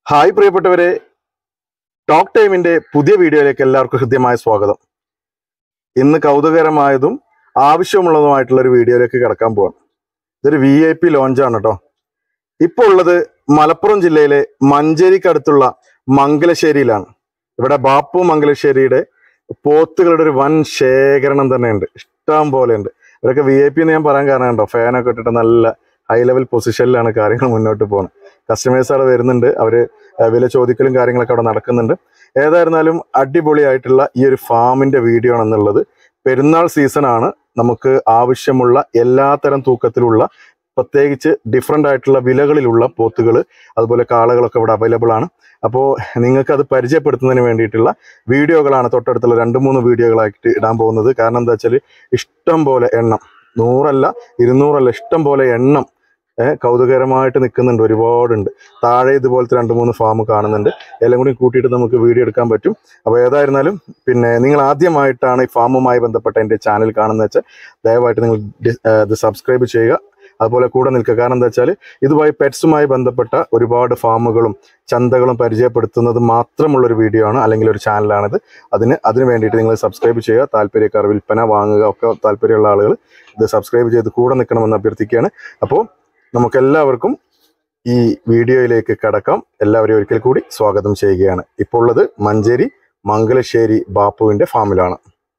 Hi പ്രിയപ്പെട്ടവരെ, talk ടൈമിന്റെ പുതിയ വീഡിയോയിലേക്ക് എല്ലാവർക്കും ഹൃദ്യമായ സ്വാഗതം. ഇന്ന് കൗതുകകരമായതും ആവശ്യമുള്ളതുമായിട്ടുള്ള ഒരു വീഡിയോയിലേക്ക് കിടക്കാൻ പോവാണ്. ഇതൊരു VIP ലോഞ്ചാണ് കേട്ടോ. ഇപ്പോൾ ഉള്ളത് മലപ്പുറം ജില്ലയിലെ മഞ്ചേരിക്കടുത്തുള്ള മംഗലശ്ശേരിയിലാണ്. ഇവിടെ ബാപ്പു മംഗലശ്ശേരിയുടെ പോത്തുകളുടെ ഒരു വൻ ശേഖരണം തന്നെയുണ്ട്, ഇഷ്ടം പോലെ ഉണ്ട്. ഇവരൊക്കെ VIP എന്ന് ഞാൻ പറയാൻ കാരണം ഉണ്ടോ, ഫാനൊക്കെ ഇട്ടിട്ട് നല്ല ഹൈ ലെവൽ പൊസിഷനിലാണ് കാര്യങ്ങൾ മുന്നോട്ട് പോകുന്നത്. കസ്റ്റമേഴ്സ് അവിടെ വരുന്നുണ്ട്, അവര് വില ചോദിക്കലും കാര്യങ്ങളൊക്കെ അവിടെ നടക്കുന്നുണ്ട്. ഏതായിരുന്നാലും അടിപൊളിയായിട്ടുള്ള ഈ ഒരു ഫാമിന്റെ വീഡിയോ ആണെന്നുള്ളത്. പെരുന്നാൾ സീസണാണ്, നമുക്ക് ആവശ്യമുള്ള എല്ലാത്തരം തൂക്കത്തിലുള്ള പ്രത്യേകിച്ച് ഡിഫറെൻ്റ് ആയിട്ടുള്ള വിലകളിലുള്ള പോത്തുകൾ അതുപോലെ കാളകളൊക്കെ ഇവിടെ അവൈലബിൾ ആണ്. അപ്പോൾ നിങ്ങൾക്ക് അത് പരിചയപ്പെടുത്തുന്നതിന് വേണ്ടിയിട്ടുള്ള വീഡിയോകളാണ് തൊട്ടടുത്തുള്ള 2-3 വീഡിയോകളായിട്ട് ഇടാൻ പോകുന്നത്. കാരണം എന്താ വെച്ചാൽ ഇഷ്ടം പോലെ എണ്ണം, 100 200 ഇഷ്ടം പോലെ എണ്ണം കൗതുകരമായിട്ട് നിൽക്കുന്നുണ്ട്, ഒരുപാടുണ്ട്. താഴെ ഇതുപോലത്തെ 2-3 ഫാം കാണുന്നുണ്ട്. എല്ലാം കൂടി കൂട്ടിയിട്ട് നമുക്ക് വീഡിയോ എടുക്കാൻ പറ്റും. അപ്പോൾ ഏതായിരുന്നാലും പിന്നെ നിങ്ങൾ ആദ്യമായിട്ടാണ് ഈ ഫാമുമായി ബന്ധപ്പെട്ട എൻ്റെ ചാനൽ കാണുന്നത് വെച്ചാൽ ദയവായിട്ട് നിങ്ങൾ ഇത് സബ്സ്ക്രൈബ് ചെയ്യുക, അതുപോലെ കൂടെ നിൽക്കുക. കാരണം എന്താ വെച്ചാൽ ഇതുമായി പെറ്റ്സുമായി ബന്ധപ്പെട്ട ഒരുപാട് ഫാമുകളും ചന്തകളും പരിചയപ്പെടുത്തുന്നത് മാത്രമുള്ളൊരു വീഡിയോ ആണ്, അല്ലെങ്കിൽ ഒരു ചാനലാണിത്. അതിന് വേണ്ടിയിട്ട് നിങ്ങൾ സബ്സ്ക്രൈബ് ചെയ്യുക. താല്പര്യക്കാർ, വിൽപ്പന, വാങ്ങുക ഒക്കെ താല്പര്യമുള്ള ആളുകൾ ഇത് സബ്സ്ക്രൈബ് ചെയ്ത് കൂടെ നിൽക്കണമെന്ന് അഭ്യർത്ഥിക്കുകയാണ്. അപ്പോൾ നമുക്കെല്ലാവർക്കും ഈ വീഡിയോയിലേക്ക് കടക്കാം. എല്ലാവരെയും ഒരിക്കൽ കൂടി സ്വാഗതം ചെയ്യുകയാണ്. ഇപ്പോൾ ഉള്ളത് മഞ്ചേരി മംഗലശ്ശേരി ബാപ്പുവിൻ്റെ ഫാമിലാണ്.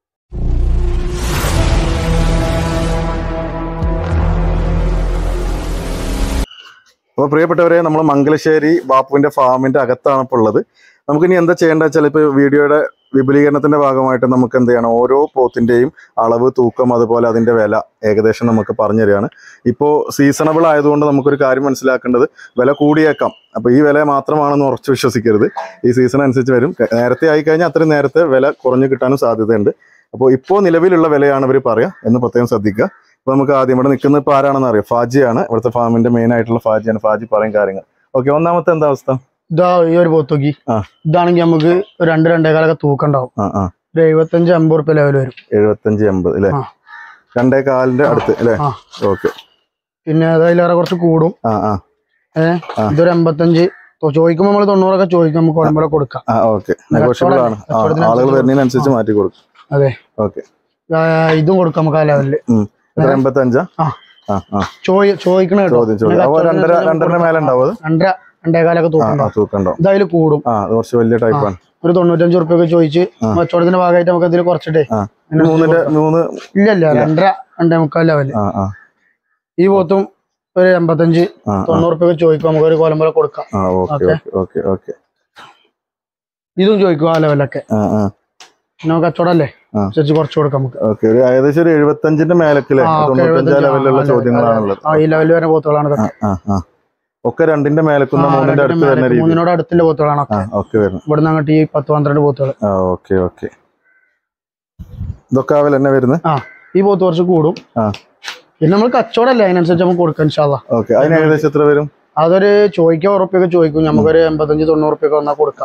അപ്പോൾ പ്രിയപ്പെട്ടവരെ, നമ്മൾ മംഗലശ്ശേരി ബാപ്പുവിൻ്റെ ഫാമിൻ്റെ അകത്താണ് ഇപ്പോൾ ഉള്ളത്. നമുക്കിനി എന്താ ചെയ്യേണ്ടത് വെച്ചാൽ, ഇപ്പോൾ വീഡിയോയുടെ വിപുലീകരണത്തിൻ്റെ ഭാഗമായിട്ട് നമുക്ക് എന്ത് ചെയ്യണം, ഓരോ പോത്തിൻ്റെയും അളവ്, തൂക്കം, അതുപോലെ അതിൻ്റെ വില ഏകദേശം നമുക്ക് പറഞ്ഞു തരികയാണ്. ഇപ്പോൾ സീസണബിൾ ആയതുകൊണ്ട് നമുക്കൊരു കാര്യം മനസ്സിലാക്കേണ്ടത്, വില കൂടിയേക്കാം. അപ്പോൾ ഈ വില മാത്രമാണെന്ന് ഉറച്ചു വിശ്വസിക്കരുത്, ഈ സീസൺ അനുസരിച്ച് വരും. നേരത്തെ ആയിക്കഴിഞ്ഞാൽ അത്രയും നേരത്തെ വില കുറഞ്ഞു കിട്ടാനും സാധ്യതയുണ്ട്. അപ്പോൾ ഇപ്പോൾ നിലവിലുള്ള വിലയാണ് ഇവർ പറയുക എന്ന് പ്രത്യേകം ശ്രദ്ധിക്കുക. അപ്പോൾ നമുക്ക് ആദ്യം ഇവിടെ നിൽക്കുന്നത് ഇപ്പോൾ ആരാണെന്ന് അറിയാം, ഫാജിയാണ്. ഇവിടുത്തെ ഫാമിൻ്റെ മെയിൻ ആയിട്ടുള്ള ഫാജിയാണ്. ഫാജി പറയും കാര്യങ്ങൾ. ഓക്കെ, ഒന്നാമത്തെ എന്താ അവസ്ഥ? ഇതാ ഈ ഒരു പോത്തോക്കി, ഇതാണെങ്കിൽ നമുക്ക് 2-2.25 തൂക്കുണ്ടാവും. 75-80 റുപ്യ ലെവൽ വരും. 75-80 അല്ലേ? 2.25 അടുത്ത് അല്ലേ? ഓക്കെ. പിന്നെ അതിലേറെ കുറച്ച് കൂടും. ഇതൊരു 85 ചോദിക്കുമ്പോൾ നമ്മൾ 90 ചോദിക്കും, നമുക്ക് കുഴമ്പള കൊടുക്കാം. ആളുകൾ വരുന്നതിനനുസരിച്ച് മാറ്റി കൊടുക്കും. അതെ, ഓക്കെ. ഇതും കൊടുക്കാം നമുക്ക് ആ ലെവലില്. 85 ചോദിക്കണ കേട്ടോ. 2.5 മേലെ ഉണ്ടാവും. 2-2.25 തൂക്കുണ്ടാവും. ഇതതിൽ കൂടും. കുറച്ച് വലിയ ടൈപ്പാണ്. ഒരു 95 റുപ്യൊക്കെ ചോദിച്ച് കച്ചവടത്തിന്റെ ഭാഗമായിട്ട് നമുക്ക് അതിൽ കുറച്ചിട്ടേ ഇല്ല 2-2.25 ലെവല്. ഈ പോത്തും ഒരു 85-90 റുപ്യൊക്കെ ചോദിക്കും, നമുക്ക് ഒരു കോലമ്പല കൊടുക്കാം. ഇതും ചോദിക്കും ആ ലെവലൊക്കെ. നമുക്ക് കച്ചവടല്ലേ അനുസരിച്ച് കുറച്ച് കൊടുക്കാം നമുക്ക്. ഏകദേശം ഒരു 75-ന്റെ മേലക്കില്ലേ, 95 ലെവലിലുള്ള ചോദ്യങ്ങളാണുള്ളത്. ഈ ലെവലിൽ വരുന്ന പോത്തുകളാണ് ഒക്കെ. 2-ന്റെ മേലക്കുന്ന 3-ന്റെ അടുത്ത് തന്നെ, 3-നോട് അടുത്തുള്ള പോത്തുകളാണ് ഇവിടുന്ന് അങ്ങോട്ട് ഈ 10-12 പോത്തുകൾ. Okay okay. ഇതൊക്കെ അവൽ തന്നെ വരുന്നത്. ഈ പോത്ത് കുറച്ച് കൂടും. പിന്നെ നമ്മൾ കച്ചവടല്ലേ, അതിനനുസരിച്ച് നമുക്ക് കൊടുക്കാം ഇൻഷാല്ലാ. അതിന് ഏകദേശം എത്ര വരും? അതൊരു ചോദിക്കാൻ ഉറപ്പൊക്കെ ചോദിക്കും, നമുക്കൊരു 85-90 റുപ്യൊക്കെ വന്നാൽ കൊടുക്കാം.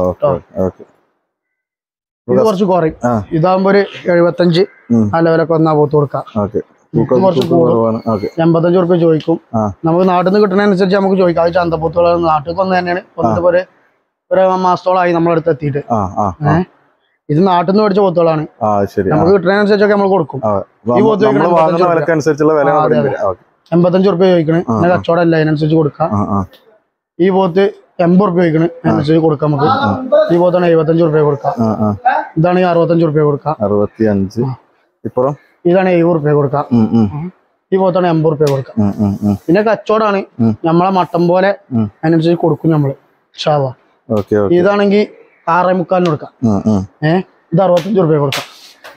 ഇത് കുറച്ച് കുറയും. ഇതാകുമ്പോ ഒരു 75 ആ ലെവലൊക്കെ വന്നാൽ പോത്ത് കൊടുക്കാം. കുറച്ച് കൂടും. 85 റുപ്യ ചോദിക്കും. നമുക്ക് നാട്ടിൽ നിന്ന് കിട്ടുന്നതനുസരിച്ച് നമുക്ക് ചോദിക്കാം. അത് ചന്തപ്പോത്തുകൾ നാട്ടിൽ വന്ന് തന്നെയാണ്. വന്നിട്ട് ഒരു മാസത്തോളമായി നമ്മളടുത്ത് എത്തിയിട്ട്. ഇത് നാട്ടിൽ നിന്ന് മേടിച്ച പോത്തുകളാണ്. നമുക്ക് കിട്ടുന്നതിനനുസരിച്ചൊക്കെ നമ്മൾ കൊടുക്കും. ഈ പോത്ത് 85 റുപ്യ ചോദിക്കണേ, പിന്നെ കച്ചവടം അല്ല, അതിനനുസരിച്ച് കൊടുക്കാം. ഈ പോത്ത് 80 റുപ്യ ചോദിക്കണേ, അതിനനുസരിച്ച് കൊടുക്കാം നമുക്ക്. ഈ പോത്താണ് 75 റുപ്യ കൊടുക്കാം. ഇതാണ് 65 റുപ്യ കൊടുക്കാം. 65. ഇതാണ് 70 റുപ്യ കൊടുക്കാം. ഈ പോത്താണ് 80 റുപ്യ കൊടുക്കാം. പിന്നെ കച്ചവടമാണ്, നമ്മളെ മട്ടം പോലെ അതിനനുസരിച്ച് കൊടുക്കും നമ്മള് ഇൻഷാല്ലാ. ഇതാണെങ്കിൽ 6.25 കൊടുക്കാം. ഇത് 65 റുപ്യ കൊടുക്കാം.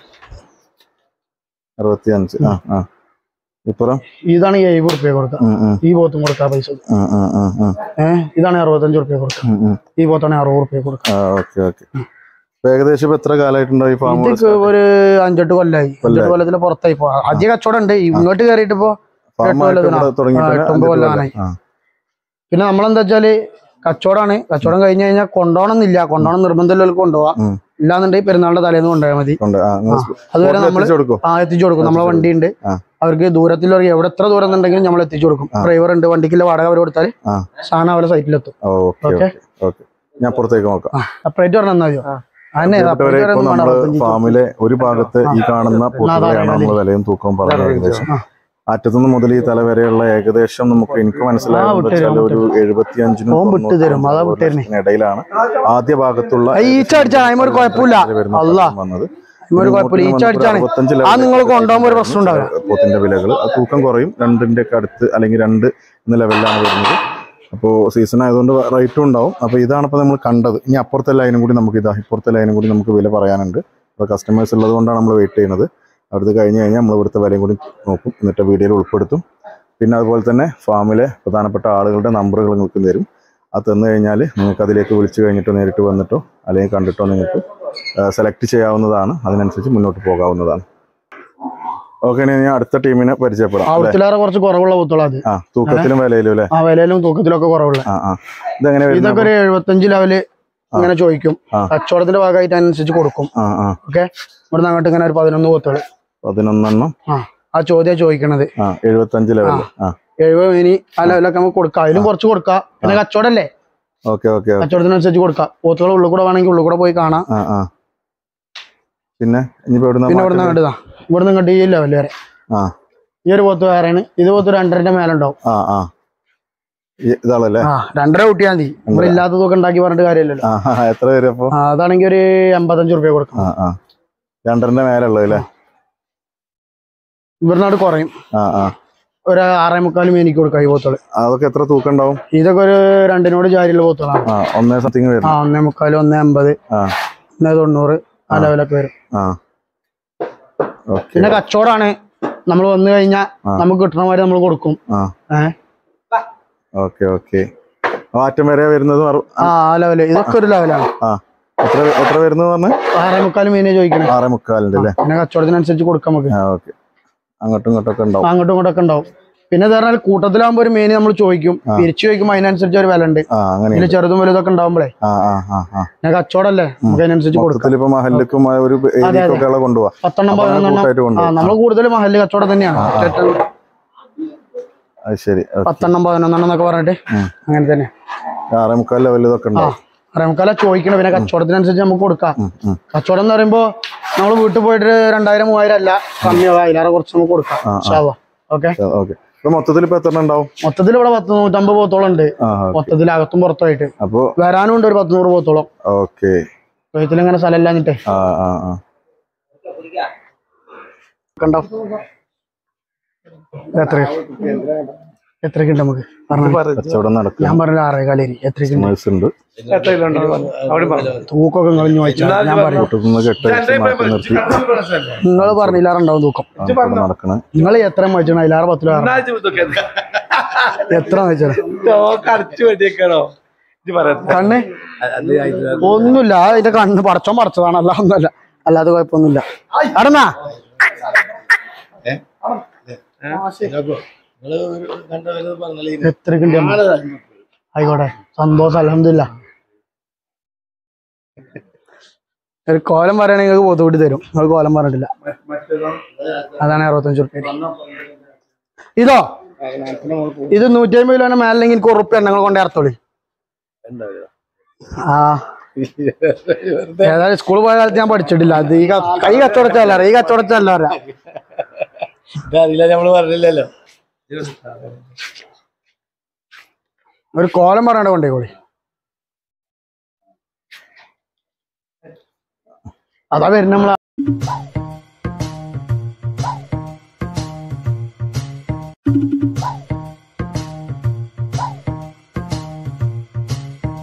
65. ഇതാണ് 70 റുപ്യ കൊടുക്കാം. ഈ പോത്തും കൊടുക്കാം പൈസ. ഇതാണ് 65 റുപ്യ കൊടുക്കാം. ഈ പോത്താണ് 60 റുപ്യ കൊടുക്കാം. ഏകദേശം എത്ര കാലമായിട്ടുണ്ടാവും ഈ ഫാം? ഒരു 5-8 കൊല്ലായി. 5-8 കൊല്ലത്തിന് പുറത്തായി. ഇപ്പൊ അധികം കച്ചവടം ഉണ്ട്. ഇങ്ങോട്ട് കയറിയിട്ട് ഇപ്പൊ 8-9 കൊല്ലാനായി. പിന്നെ നമ്മളെന്താ വെച്ചാല് കച്ചവടമാണ്. കച്ചവടം കഴിഞ്ഞ് കഴിഞ്ഞാൽ കൊണ്ടുപോകണമെന്നില്ല, കൊണ്ടുപോകണം നിർബന്ധമുള്ള കൊണ്ടുപോകാം. ഇല്ലാന്നുണ്ടെങ്കിൽ പെരുന്നാളിന്റെ തലേന്ന് കൊണ്ടുപോയാൽ മതി. അതുവരെ നമ്മൾ എത്തിച്ചു കൊടുക്കും. നമ്മളെ വണ്ടി ഉണ്ട്, അവർക്ക് ദൂരത്തിൽ എവിടെ എത്ര ദൂരം ഉണ്ടെങ്കിലും നമ്മൾ എത്തിച്ചു കൊടുക്കും. ഡ്രൈവർ ഉണ്ട്, വണ്ടിക്കുള്ള വാടക അവർ കൊടുത്താൽ സാധനം അവരെ സൈറ്റിലെത്തും. ഞാൻ പുറത്തേക്ക് നോക്കാം. സെപ്പറേറ്റ് പറഞ്ഞാൽ മതിയോ? ഫാമിലെ ഒരു ഭാഗത്ത് ഈ കാണുന്ന പൊതുവെയാണ് നമ്മൾ വിലയും തൂക്കവും പറഞ്ഞത്. ഏകദേശം അറ്റത്തുനിന്ന് മുതൽ ഈ തല വരെയുള്ള ഏകദേശം നമുക്ക് എനിക്ക് മനസ്സിലായത് ഒരു 75-90 ഇടയിലാണ് ആദ്യ ഭാഗത്തുള്ള വന്നത്. പോത്തിന്റെ വിലകൾ തൂക്കം കുറയും, 2ന്റെ ഒക്കെ അടുത്ത് അല്ലെങ്കിൽ 2 എന്ന ലെവലിലാണ് വരുന്നത്. അപ്പോൾ സീസൺ ആയതുകൊണ്ട് റേറ്റും ഉണ്ടാവും. അപ്പോൾ ഇതാണ് ഇപ്പോൾ നമ്മൾ കണ്ടത്. ഇനി അപ്പുറത്തെ ലൈനും കൂടി നമുക്ക് ഇപ്പുറത്തെ ലൈനും കൂടി നമുക്ക് വില പറയാനുണ്ട്. അപ്പോൾ കസ്റ്റമേഴ്സ് ഉള്ളത് കൊണ്ടാണ് നമ്മൾ വെയിറ്റ് ചെയ്യുന്നത്. അടുത്ത് കഴിഞ്ഞ് കഴിഞ്ഞാൽ നമ്മൾ ഇവിടുത്തെ വിലയും കൂടി നോക്കും, എന്നിട്ട് വീഡിയോയിൽ ഉൾപ്പെടുത്തും. പിന്നെ അതുപോലെ തന്നെ ഫാമിലെ പ്രധാനപ്പെട്ട ആളുകളുടെ നമ്പറുകൾ നിങ്ങൾക്ക് തരും. അത് തന്നു കഴിഞ്ഞാൽ നിങ്ങൾക്ക് അതിലേക്ക് വിളിച്ചു കഴിഞ്ഞിട്ടോ നേരിട്ട് വന്നിട്ടോ അല്ലെങ്കിൽ കണ്ടിട്ടോ നിങ്ങൾക്ക് സെലക്ട് ചെയ്യാവുന്നതാണ്. അതിനനുസരിച്ച് മുന്നോട്ട് പോകാവുന്നതാണ്. ഓക്കെ, ഞാൻ അടുത്ത ടീമിനെ പരിചയപ്പെടാം. കുറച്ച് കുറവുള്ള പോത്തുകളാണ്. തൂക്കത്തിലും വിലയിലും അല്ലേ? വിലയിലും തൂക്കത്തിലൊക്കെ കുറവുള്ള. ഇതൊക്കെ ഒരു 75 ലെവല് ഇങ്ങനെ ചോദിക്കും. കച്ചവടത്തിന്റെ ഭാഗമായിട്ട് അനുസരിച്ച് കൊടുക്കും. ഓക്കെ, ഇവിടെ അങ്ങോട്ട് ഇങ്ങനെ ഒരു 11 പോത്തുകൾ. 11 ആ ചോദ്യം ചോദിക്കണത് 75 ലെവല്. 70 ഇനി ആ ലെവലൊക്കെ നമുക്ക് കൊടുക്കാം. അതിലും കുറച്ച് കൊടുക്കാം. പിന്നെ കച്ചവടല്ലേ, കച്ചവടത്തിനനുസരിച്ച് കൊടുക്കാം. പോത്തുകൾ ഉള്ളിൽ കൂടെ വേണമെങ്കിൽ ഉള്ളിൽ കൂടെ പോയി കാണാം. പിന്നെ ഇവിടുന്ന് കണ്ടതാ, ഇവിടുന്ന് ഇങ്ങോട്ട് ഈ ലെവല് വരെ. ഈ ഒരു പോത്ത് വേറെയാണ്. ഇത് പോത്ത് 2.5 മേലുണ്ടാവും. 2.5 കൂട്ടിയാൽ മതി. ഇവിടെ ഇല്ലാത്തതൊക്കെ ഉണ്ടാക്കി പറഞ്ഞിട്ട് കാര്യമല്ലല്ലോ. എത്ര വരും അപ്പൊ? അതാണെങ്കിൽ ഒരു 85 രൂപ കൊടുക്കാം. 2.5 മേലുള്ളത്. ഇവിടുന്നാട് കുറയും. ഒരു 6.25 മേനിക്ക് കൊടുക്കാം ഈ പോത്തുകൾ. അതൊക്കെ എത്ര തൂക്കം ഉണ്ടാവും? ഇതൊക്കെ ഒരു 2നോട് ജാരിയുള്ള പോത്തുകളാണ്. 1.5 1.25 1.50 1.90 ആ ലെവലൊക്കെ വരും. പിന്നെ കച്ചവടമാണ്. നമ്മൾ വന്നു കഴിഞ്ഞാൽ നമുക്ക് കിട്ടണ മാതിരി നമ്മൾ കൊടുക്കും. മാറ്റം വരെ വരുന്നത് ആ ലെവല്. ഇതൊക്കെ ഒരു ലെവലാണ്. എത്ര വരുന്നത് പറഞ്ഞ 6.25 മീനെ ചോദിക്കണം. 6.25 പിന്നെ കച്ചവടത്തിനനുസരിച്ച് കൊടുക്കാം നമുക്ക്. അങ്ങോട്ടും ഇങ്ങോട്ടൊക്കെ ഉണ്ടാവും. അങ്ങോട്ടും ഇങ്ങോട്ടൊക്കെ ഉണ്ടാവും. പിന്നെ പറഞ്ഞാൽ കൂട്ടത്തിലാകുമ്പോ ഒരു മീന് നമ്മൾ ചോദിക്കും, തിരിച്ചു ചോദിക്കുമ്പോൾ അതിനനുസരിച്ച് ഒരു വില ഉണ്ട്. ഇതിൽ ചെറുതും വലുതൊക്കെ ഉണ്ടാവുമ്പോഴേ ഞാൻ കച്ചവടമല്ലേ, നമുക്ക് അതിനനുസരിച്ച് കൊടുക്കാം. 10 11 നമ്മൾ കൂടുതൽ മഹല്ല് കച്ചവടം തന്നെയാണ്. 10 11 എന്നൊക്കെ പറഞ്ഞിട്ട് അങ്ങനെ തന്നെ 6.25 ലെവലിൽ ഇതൊക്കെ ഉണ്ടാവും. 6.25 ചോദിക്കണം. പിന്നെ കച്ചവടത്തിനനുസരിച്ച് നമുക്ക് കൊടുക്കാം. കച്ചവടം എന്ന് പറയുമ്പോ നമ്മൾ വീട്ടിൽ പോയിട്ട് 2000-3000 അല്ല, കമ്മിയാവും. അതിലേറെ കുറച്ച് നമുക്ക് കൊടുക്കാം. മൊത്തത്തിൽ ഇപ്പൊ എത്ര ഉണ്ടാവും? മൊത്തത്തിൽ ഇവിടെ 150 പോത്തോളം ഉണ്ട്. മൊത്തത്തിൽ അകത്തും പുറത്തായിട്ട്. അപ്പൊ വരാനും ഉണ്ട് ഒരു 100 പോത്തോളം. ഇങ്ങനെ സ്ഥലം ഇല്ലാഞ്ഞിട്ടേ കണ്ടോ. എത്രക്കുണ്ട് നമുക്ക് ഞാൻ പറഞ്ഞ 6.25. എത്രക്കുണ്ട് തൂക്കൊക്കെ ഞാൻ പറഞ്ഞു. നിങ്ങൾ പറഞ്ഞില്ലാറുണ്ടാവും തൂക്കം. നിങ്ങൾ എത്ര വെച്ചാൽ അതിലാറ് 10 എത്ര വെച്ചാൽ കണ്ണ് ഒന്നുമില്ല. അതിന്റെ കണ്ണ് പടച്ചോൻ പടച്ചതാണ്, അല്ല ഒന്നുമല്ല, അല്ലാതെ കുഴപ്പമൊന്നുമില്ല. അടന്നാ എത്രക്കുണ്ട് ആയിക്കോട്ടെ, സന്തോഷം, അൽഹംദുലില്ലാ. ഒരു കോലം പറയുകയാണെങ്കിൽ നിങ്ങൾക്ക് പോത്ത് കൂട്ടി തരും. നിങ്ങൾ കോലം പറഞ്ഞിട്ടില്ല, അതാണ് 65 രൂപ. ഇതോ ഇത് 150 കിലോന്റെ മേലെങ്കിൽ എനിക്ക് ഉറുപ്പ് നിങ്ങൾ കൊണ്ടേ അർത്തോളി. ഏതായാലും സ്കൂളിൽ പോയ കാലത്ത് ഞാൻ പഠിച്ചിട്ടില്ല. അത് ഈ കച്ചവടച്ചല്ല, ഈ കച്ചവടച്ചല്ല പറഞ്ഞില്ലല്ലോ. ഒരു കോലം പറയണ്ട കൊണ്ടേ കൂടി. അതാ വരുന്ന നമ്മളെ